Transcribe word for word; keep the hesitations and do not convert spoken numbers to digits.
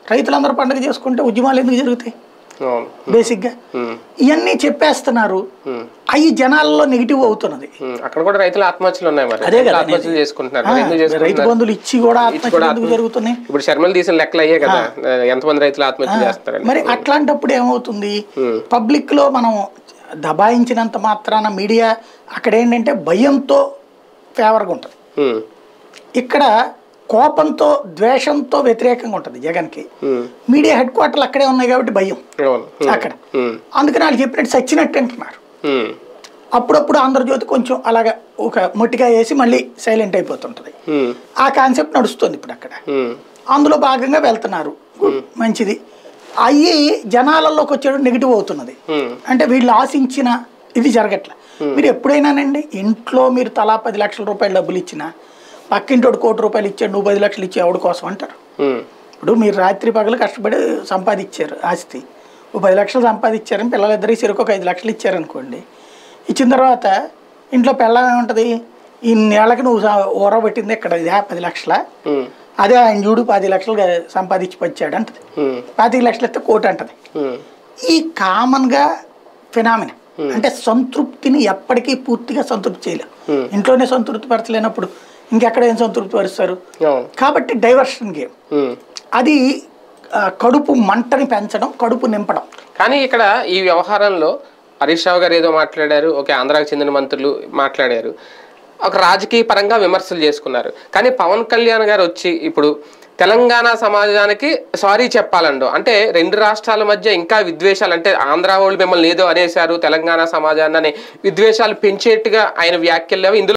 రైతులందరూ పండుగ చేసుకుంటే ఉద్యమాలు ఎందుకు జరుగుతాయి బేసిక్గా? ఇవన్నీ చెప్పేస్తున్నారు, అవి జనాల్లో నెగిటివ్ అవుతున్నది. అక్కడ కూడా రైతుల ఆత్మహత్యలు ఉన్నాయి మరి. అదే కదా ఆత్మహత్యలు చేసుకుంటున్నారు, రైతు బంధువులు ఇచ్చి కూడా ఆత్మహత్యలు ఎందుకు జరుగుతున్నాయి? ఇప్పుడు శర్మలు తీసిన లెక్కలు అయ్యే కదా ఎంతమంది రైతులు ఆత్మహత్య చేస్తారు. మరి అట్లాంటప్పుడు ఏమవుతుంది, పబ్లిక్ లో మనం దబాయించినంత మాత్రాన మీడియా అక్కడ ఏంటంటే భయంతో ఫేవర్గా ఉంటుంది, ఇక్కడ కోపంతో ద్వేషంతో వ్యతిరేకంగా ఉంటుంది జగన్కి. మీడియా హెడ్ క్వార్టర్లు అక్కడే ఉన్నాయి కాబట్టి భయం అక్కడ, అందుకని వాళ్ళు చెప్పినట్టు సచ్చినట్టు అంటున్నారు. అప్పుడప్పుడు ఆంధ్రజ్యోతి కొంచెం అలాగా ఒక మొట్టిగా వేసి మళ్ళీ సైలెంట్ అయిపోతుంటది. ఆ కాన్సెప్ట్ నడుస్తుంది ఇప్పుడు అక్కడ, అందులో భాగంగా వెళ్తున్నారు, మంచిది. అవి జనాలలోకి వచ్చేటప్పుడు నెగిటివ్ అవుతున్నది. అంటే వీళ్ళు ఆశించిన ఇది జరగట్లే. మీరు ఎప్పుడైనానండి ఇంట్లో మీరు తలా పది లక్షల రూపాయలు డబ్బులు ఇచ్చినా పక్కింటోడు కోటి రూపాయలు ఇచ్చాడు, నువ్వు పది లక్షలు ఇచ్చే ఎవడి కోసం అంటారు. ఇప్పుడు మీరు రాత్రి పగలు కష్టపడి సంపాదించారు ఆస్తి, ఓ పది లక్షలు సంపాదించారని పిల్లలిద్దరికి సరికి ఒక ఐదు లక్షలు ఇచ్చారనుకోండి. ఇచ్చిన తర్వాత ఇంట్లో పిల్లలు ఏముంటుంది, ఈ నెలకి నువ్వు ఊరబెట్టింది ఇక్కడ ఇదే పది లక్షల, అదే ఆయన చూడు పది లక్షలు సంపాదించి వచ్చాడు అంటది, పాతిక లక్షలు ఇస్తే కోటి అంటది. ఈ కామన్గా ఫినామినా. అంటే సంతృప్తిని ఎప్పటికీ పూర్తిగా సంతృప్తి చేయలేం. ఇంట్లోనే సంతృప్తి పరచలేనప్పుడు ఇంకెక్కడ ఏం సంతృప్తి పరుస్తారు? కాబట్టి డైవర్షన్ గేమ్ అది, కడుపు మంటని పెంచడం, కడుపు నింపడం. కానీ ఇక్కడ ఈ వ్యవహారంలో హరీష్ రావు గారు ఏదో మాట్లాడారు, ఓకే, ఆంధ్రాకి చెందిన మంత్రులు మాట్లాడారు, ఒక రాజకీయ పరంగా విమర్శలు చేసుకున్నారు. కానీ పవన్ కళ్యాణ్ గారు వచ్చి ఇప్పుడు తెలంగాణ సమాజానికి సారీ చెప్పాలండో, అంటే రెండు రాష్ట్రాల మధ్య ఇంకా విద్వేషాలు, అంటే ఆంధ్ర వాళ్ళు మిమ్మల్ని ఏదో అనేశారు తెలంగాణ సమాజాన్ని అనే విద్వేషాలు పెంచేట్టుగా ఆయన వ్యాఖ్యలు ఇందులో